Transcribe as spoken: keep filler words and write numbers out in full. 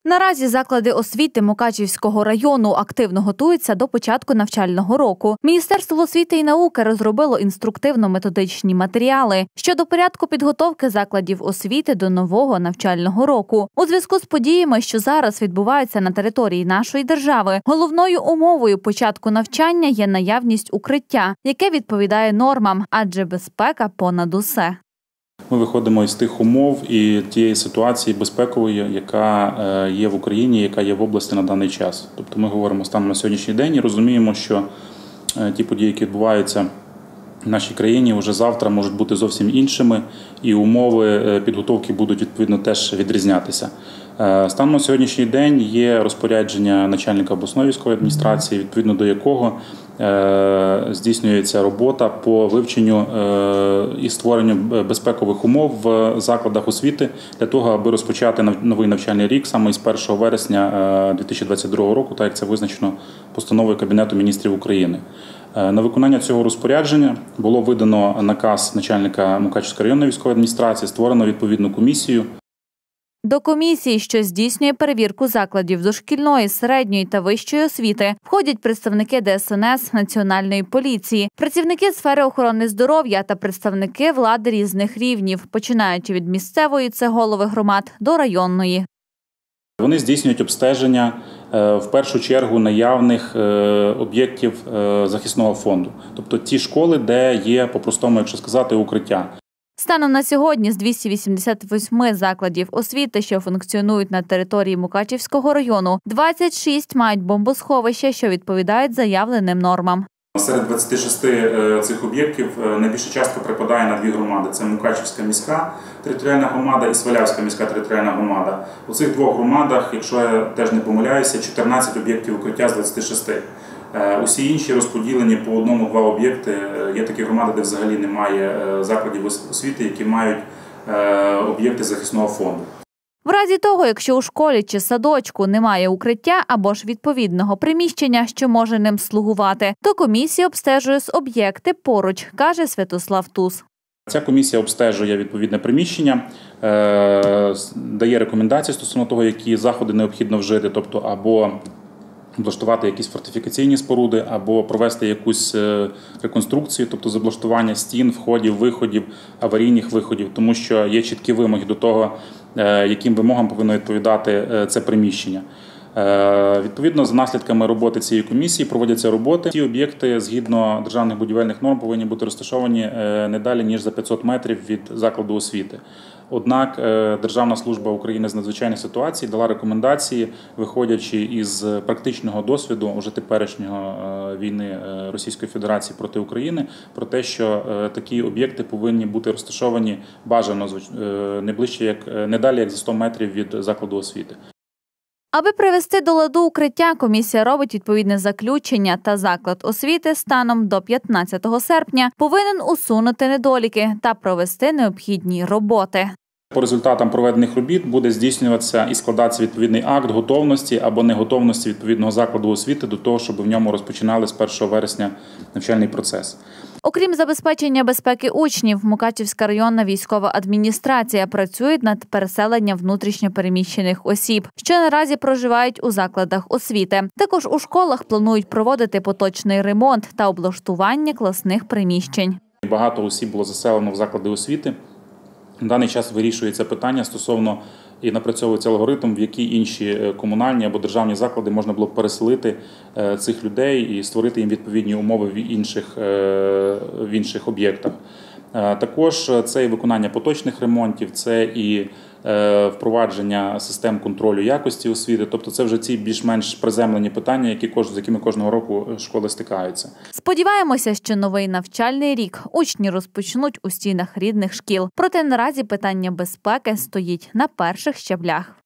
Наразі заклади освіти Мукачівського району активно готуються до початку навчального року. Міністерство освіти і науки розробило інструктивно-методичні матеріали щодо порядку підготовки закладів освіти до нового навчального року. У зв'язку з подіями, що зараз відбуваються на території нашої держави, головною умовою початку навчання є наявність укриття, яке відповідає нормам, адже безпека понад усе. Ми виходимо із тих умов і тієї ситуації безпекової, яка є в Україні, яка є в області на даний час. Тобто ми говоримо станом на сьогоднішній день і розуміємо, що ті події, які відбуваються в нашій країні, вже завтра можуть бути зовсім іншими, і умови підготовки будуть відповідно теж відрізнятися. Станом на сьогоднішній день є розпорядження начальника обласної військової адміністрації, відповідно до якого здійснюється робота по вивченню і створенню безпекових умов в закладах освіти для того, аби розпочати новий навчальний рік саме із першого вересня дві тисячі двадцять другого року, так як це визначено постановою Кабінету міністрів України. На виконання цього розпорядження було видано наказ начальника Мукачівської районної військової адміністрації, створено відповідну комісію. До комісії, що здійснює перевірку закладів дошкільної, середньої та вищої освіти, входять представники Де Ес Ен Ес, Національної поліції, працівники сфери охорони здоров'я та представники влади різних рівнів, починаючи від місцевої – це голови громад, до районної. Вони здійснюють обстеження в першу чергу наявних об'єктів захисного фонду, тобто ті школи, де є, по-простому, якщо сказати, укриття. Станом на сьогодні з двохсот вісімдесят восьми закладів освіти, що функціонують на території Мукачівського району, двадцять шість мають бомбосховища, що відповідають заявленим нормам. Серед двадцяти шести цих об'єктів найбільша частка припадає на дві громади. Це Мукачівська міська територіальна громада і Свалявська міська територіальна громада. У цих двох громадах, якщо я теж не помиляюся, чотирнадцять об'єктів укриття з двадцяти шести. Усі інші розподілені по одному-два об'єкти. Є такі громади, де взагалі немає закладів освіти, які мають об'єкти захисного фонду. В разі того, якщо у школі чи садочку немає укриття або ж відповідного приміщення, що може ним слугувати, то комісія обстежує з об'єкти поруч, каже Святослав Туз. Ця комісія обстежує відповідне приміщення, дає рекомендації стосовно того, які заходи необхідно вжити, тобто або облаштувати якісь фортифікаційні споруди, або провести якусь реконструкцію, тобто з облаштування стін, входів, виходів, аварійних виходів, тому що є чіткі вимоги до того, яким вимогам повинно відповідати це приміщення. Відповідно, за наслідками роботи цієї комісії проводяться роботи. Ці об'єкти, згідно державних будівельних норм, повинні бути розташовані не далі, ніж за п'ятсот метрів від закладу освіти. Однак Державна служба України з надзвичайних ситуацій дала рекомендації, виходячи із практичного досвіду уже теперішнього війни Російської Федерації проти України, про те, що такі об'єкти повинні бути розташовані бажано не ближче, як не далі, як за сто метрів від закладу освіти. Аби привести до ладу укриття, комісія робить відповідне заключення, та заклад освіти станом до п'ятнадцятого серпня повинен усунути недоліки та провести необхідні роботи. По результатам проведених робіт буде здійснюватися і складатися відповідний акт готовності або неготовності відповідного закладу освіти до того, щоб в ньому розпочинали з першого вересня навчальний процес. Окрім забезпечення безпеки учнів, Мукачівська районна військова адміністрація працює над переселенням внутрішньо переміщених осіб, що наразі проживають у закладах освіти. Також у школах планують проводити поточний ремонт та облаштування класних приміщень. Багато осіб було заселено в заклади освіти. На даний час вирішується питання стосовно і напрацьовується алгоритм, в які інші комунальні або державні заклади можна було б переселити цих людей і створити їм відповідні умови в інших, в інших об'єктах. Також це і виконання поточних ремонтів, це і впровадження систем контролю якості освіти. Тобто це вже ці більш-менш приземлені питання, які, з якими кожного року школи стикаються. Сподіваємося, що новий навчальний рік учні розпочнуть у стінах рідних шкіл. Проте наразі питання безпеки стоїть на перших щаблях.